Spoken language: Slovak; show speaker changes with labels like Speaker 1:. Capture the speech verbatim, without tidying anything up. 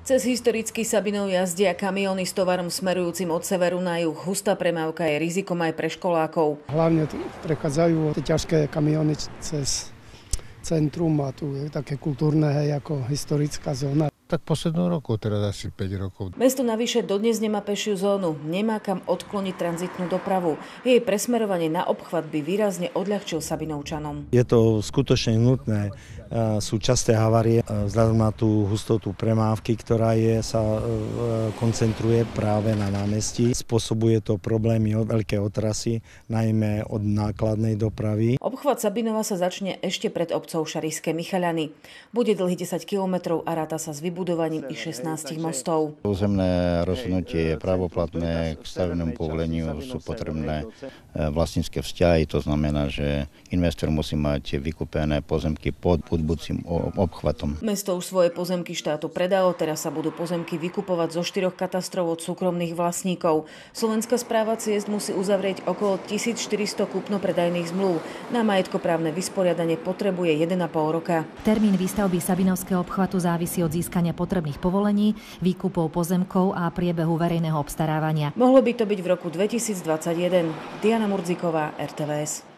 Speaker 1: Cez historický Sabinov jazdia kamióny s tovarom smerujúcim od severu na juh. Hustá premávka je rizikom aj pre školákov.
Speaker 2: Hlavne tu prechádzajú tie ťažké kamióny cez centrum a tu je také kultúrne, hej, ako historická zóna.
Speaker 3: Tak poslednú roku, teraz asi päť rokov.
Speaker 1: Mesto navyše dodnes nemá pešiu zónu, nemá kam odkloniť tranzitnú dopravu. Jej presmerovanie na obchvat by výrazne odľahčil Sabinovčanom.
Speaker 4: Je to skutočne nutné. Sú časté havárie vzhľadom na tú hustotu premávky, ktorá je, sa koncentruje práve na námestí. Spôsobuje to problémy od veľké otrasy, najmä od nákladnej dopravy.
Speaker 1: Obchvat Sabinova sa začne ešte pred obcov Šarišské Michaľany. Bude dlhý desať kilometrov a ráta sa s vybudovaním i šestnástich mostov.
Speaker 5: Územné rozhodnutie je právoplatné, k stavebnému povoleniu sú potrebné vlastnícke vzťahy, to znamená, že investor musí mať vykúpené pozemky pod budúcim obchvatom.
Speaker 1: Mesto už svoje pozemky štátu predalo, teraz sa budú pozemky vykupovať zo štyroch katastrov od súkromných vlastníkov. Slovenská správa ciest musí uzavrieť okolo tisícštyristo kúpno-predajných zmluv. Na majetkoprávne vysporiadanie potrebuje jeden a pol roka.
Speaker 6: Termín výstavby Sabinovského obchvatu závisí od získania potrebných povolení, výkupov pozemkov a priebehu verejného obstarávania.
Speaker 1: Mohlo by to byť v roku dvetisícdvadsaťjeden. Diana Murdziková, er té vé es.